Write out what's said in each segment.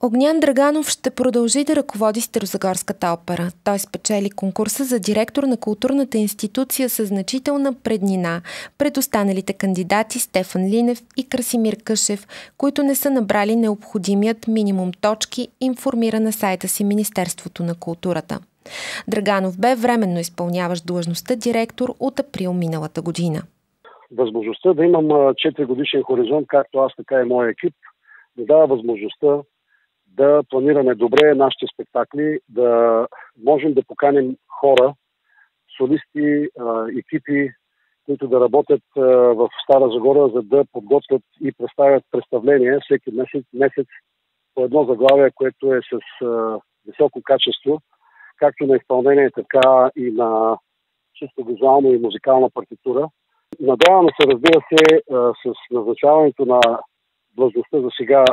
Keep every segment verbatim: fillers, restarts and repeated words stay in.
Огнян Драганов ще продължи да ръководи Старозагорската опера. Той спечели конкурса за директор на културната институция със значителна преднина пред останалите кандидати Стефан Линев и Красимир Къшев, които не са набрали необходимият минимум точки, информира на сайта си Министерството на културата. Драганов бе временно изпълняващ длъжността директор от април миналата година. Възможността да имам четири годишен хоризонт, както аз, така и моя екип, ми дава възможността да планираме добре нашите спектакли, да можем да поканим хора, солисти, екипи, които да работят в Стара Загора, за да подготвят и представят представления всеки месец, месец по едно заглавие, което е с високо качество, както на изпълнение, така и на чисто визуална и музикална партитура. Надяваме се, разбира се, с назначаването на длъжността за сега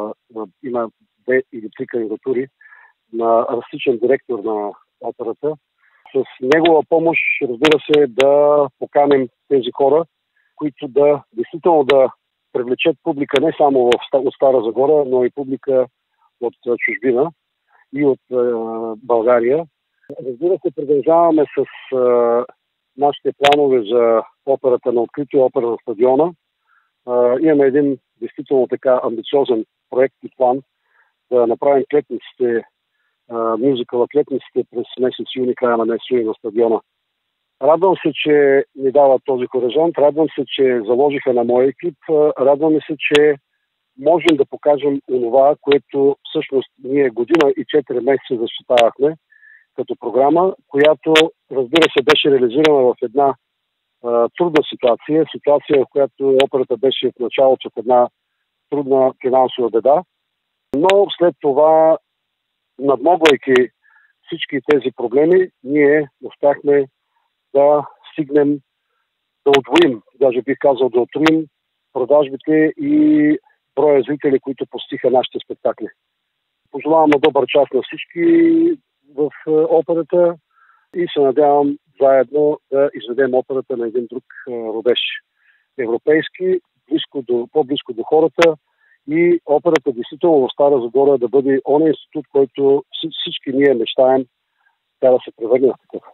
има две или три кандидатури на различен директор на операта. С негова помощ, разбира се, да поканим тези хора, които да действително да привлечат публика не само от Стара Загора, но и публика от чужбина и от е, България. Разбира се, продължаваме с е, нашите планове за операта на открития опера на стадиона. Е, имаме един действително така амбициозен проект и план да направим клетниците, мюзикъла клетниците през месец юни, края на месец юни на стадиона. Радвам се, че ни дава този хоризонт, радвам се, че заложиха на моя екип, радвам се, че можем да покажем онова, което всъщност ние година и четири месеца защитавахме като програма, която, разбира се, беше реализирана в една а, трудна ситуация, ситуация, в която операта беше в началото в една трудна финансова беда. Но след това, надмогвайки всички тези проблеми, ние успяхме да стигнем, да удвоим, даже бих казал да утроим продажбите и броя зрители, които постиха нашите спектакли. Пожелавам на добър час на всички в операта и се надявам заедно да изведем операта на един друг рубеж. Европейски, близко до, по-близко до хората, и операта действително в Стара Загора да бъде он институт, който всички ние мечтаем тя да се превърне в такъв.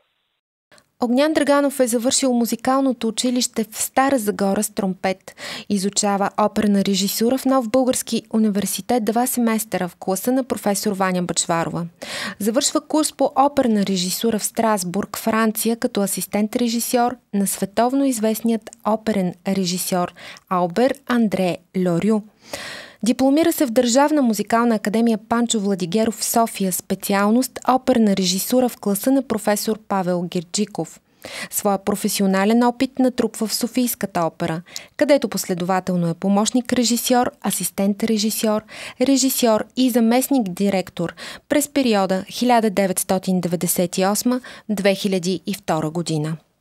Огнян Драганов е завършил музикалното училище в Стара Загора с тромпет. Изучава оперна режисура в Нов български университет два семестъра в класа на професор Ваня Бъчварова. Завършва курс по оперна режисура в Страсбург, Франция, като асистент-режисьор на световно известният оперен режисьор Албер Андре Лорю. Дипломира се в Държавна музикална академия Панчо Владигеров в София, специалност оперна режисура в класа на професор Павел Герджиков. Своя професионален опит натрупва в Софийската опера, където последователно е помощник-режисьор, асистент-режисьор, режисьор и заместник-директор през периода хиляда деветстотин деветдесет и осма до две хиляди и втора година.